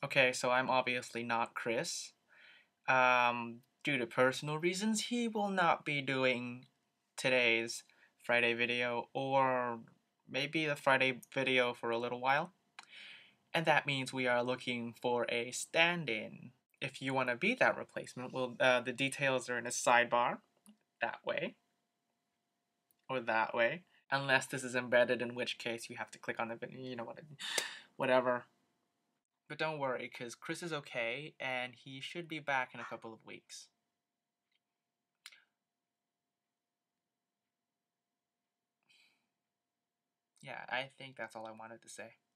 Okay, so I'm obviously not Chris. Due to personal reasons, he will not be doing today's Friday video, or maybe the Friday video for a little while. And that means we are looking for a stand-in. If you want to be that replacement, well, the details are in a sidebar, that way, or that way. Unless this is embedded, in which case you have to click on the video, you know what, whatever. But don't worry, because Chris is okay, and he should be back in a couple of weeks. Yeah, I think that's all I wanted to say.